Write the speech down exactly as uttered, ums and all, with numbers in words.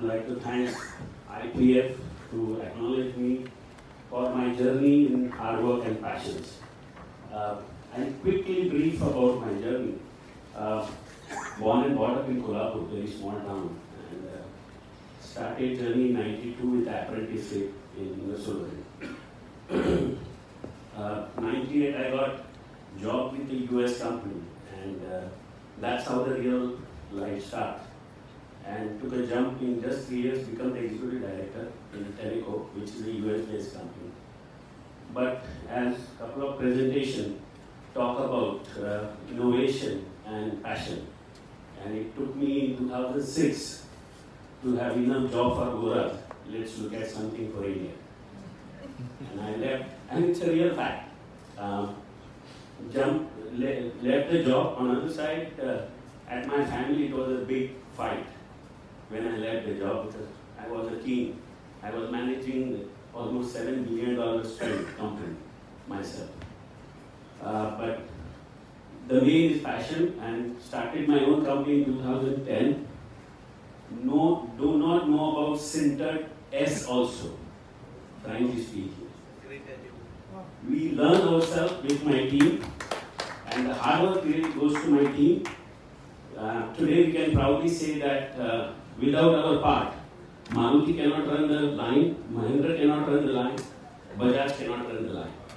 like to thank I P F to acknowledge me for my journey in hard work and passions. Uh, I'll quickly brief about my journey. Uh, born and brought up in Kolhapur, very small town, and uh, started journey in ninety-two with apprenticeship in Raval. uh, ninety-eight I got job with the U S company, and uh, that's how the real life started. And took a jump in just three years, become the executive director in Teleco, which is a U S-based company. But as a couple of presentations talk about uh, innovation and passion, and it took me in two thousand six to have enough job for Gorath. Let's look at something for India. And I left, and it's a real fact. Um, jump, le left the job. On the other side, uh, at my family, it was a big fight when I left the job because I was a teen. I was managing almost seven billion dollars strength company myself. Uh, but the main is passion, and started my own company in two thousand ten. No, do not know about Sinter S also, frankly speaking. We learn ourselves with my team, and the hard work really goes to my team. Uh, today we can proudly say that uh, without our part, Maruti cannot run the line, Mahindra cannot run the line, Bajaj cannot run the line.